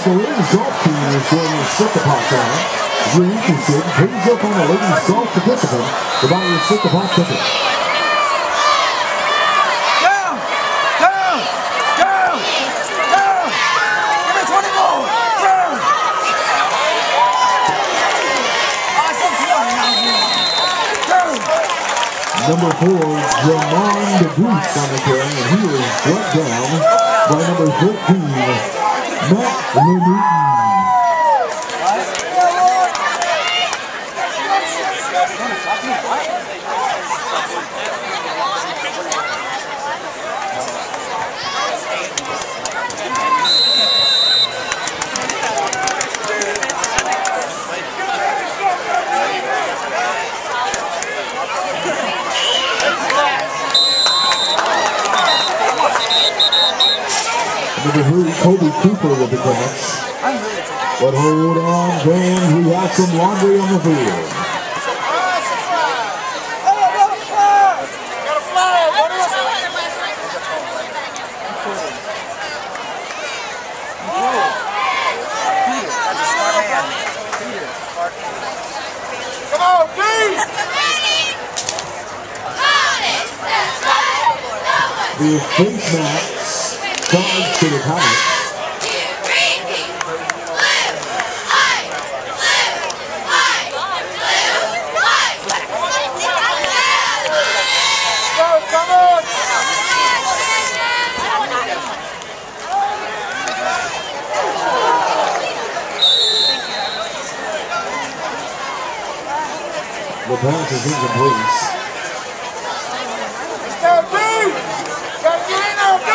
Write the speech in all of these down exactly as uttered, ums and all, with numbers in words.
the ladies golf team is going to set the pot down. If you're interested, please look on the ladies golf participant to buy your set the pot ticket. Down! Down! Down! Down! Give me twenty more! Down! Awesome twenty out here! Down! Number four, Jamon DeBoose on the carry, and he is brought down by number thirteen, Matt Newton. Number three, Kobe Cooper with the Comets. But hold on, fans, we have some laundry on the field. Come on, please! The face mask charge to the Comets. The pass is incomplete. Go, D! Go, get in there, D!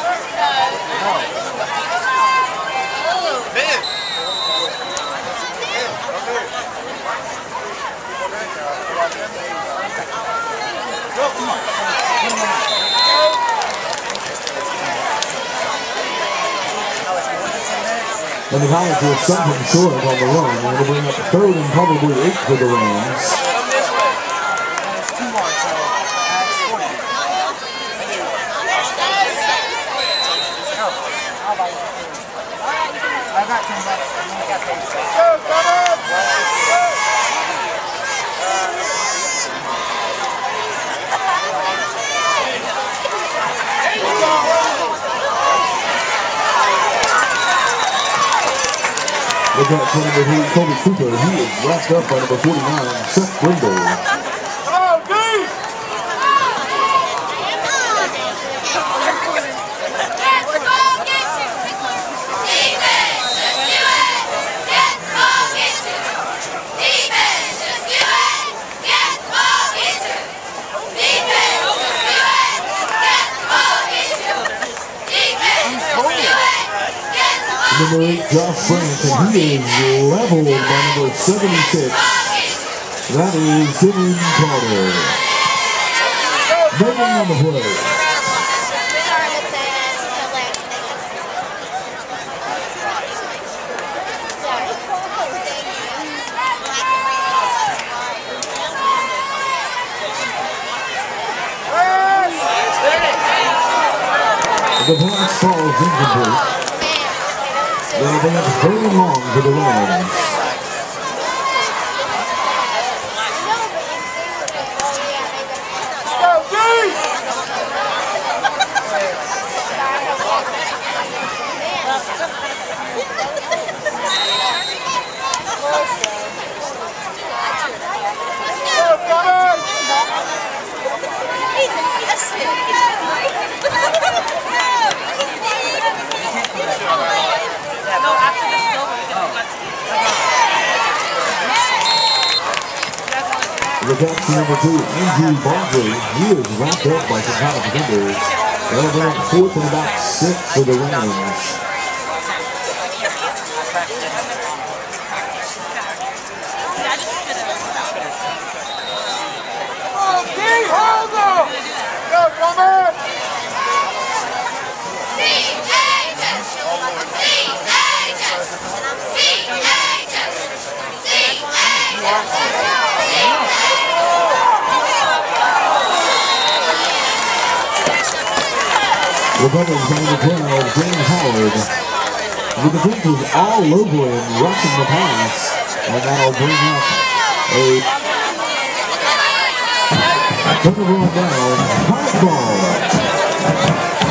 And the Comets will something short on the run. And it'll bring up third and probably eight for the Rams. Look out for number three, Kobe Cooper. He is wrapped up by number forty-nine, Seth Brindle. Oh, D! Number eight, Josh France, and he is leveled by number seventy-six. That is Dylan Carter. Moving on the play. The pass falls incomplete. They'll bring up third and long for the Rams. Go, D! Go, Comets! The back to number two, Andrew Barber. He is wrapped up by some kind of defenders. They'll bring up fourth and about six for the Rams. Oh, D! Hold on! Go, Comets! Republicans on the twelve, James Howard. The defense was all over him, rushing the pass, and that'll bring up a turnover on down, high ball.